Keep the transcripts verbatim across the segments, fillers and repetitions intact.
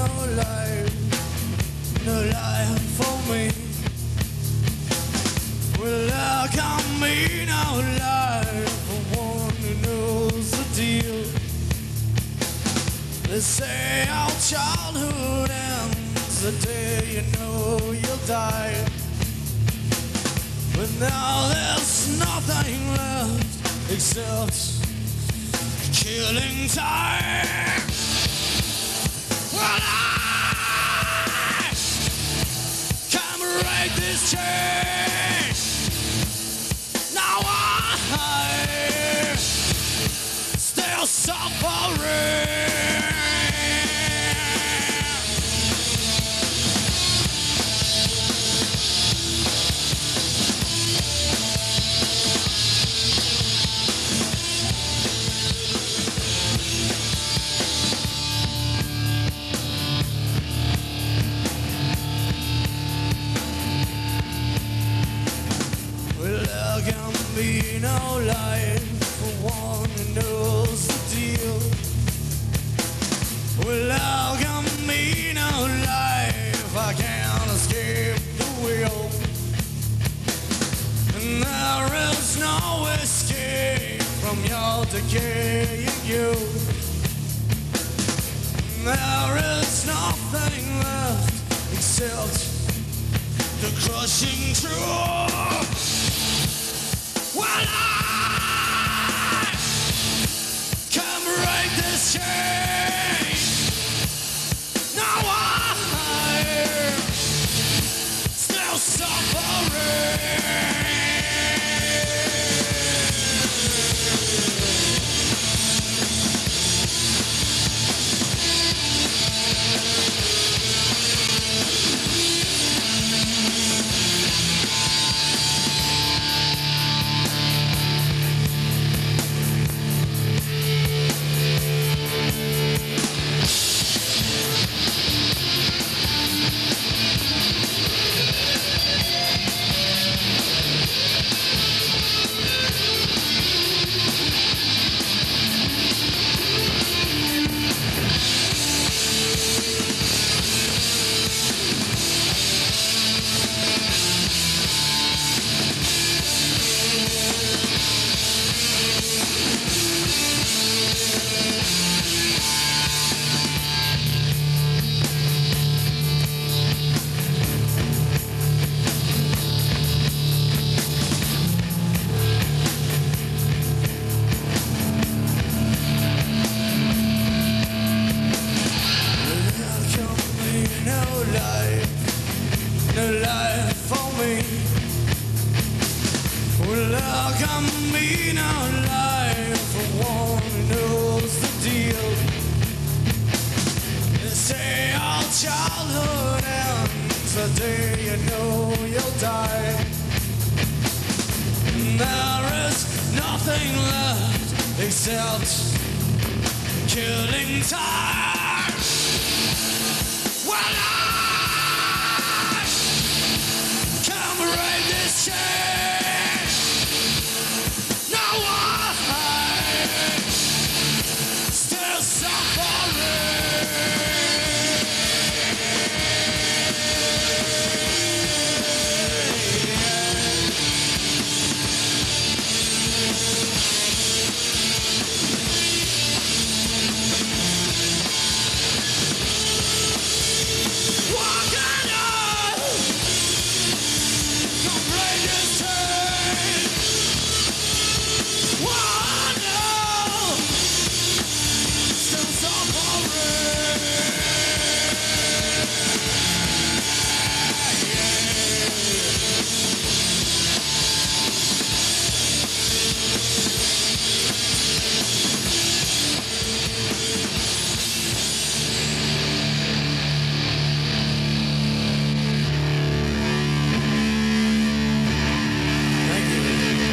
life, no life for me. Well, how can be no life for one who knows the deal? They say our childhood ends the day you know you'll die. But now there's nothing left except killing time. Well, I can break this chain. Now I still suffering. Be no life for one who knows the deal. Well, how can be no life? I can't escape the wheel, and there is no escape from your decaying youth. There is nothing left except the crushing truth. Well, I can break this chain. Now I still suffering.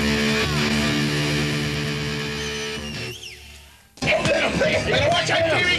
Better watch out, T V!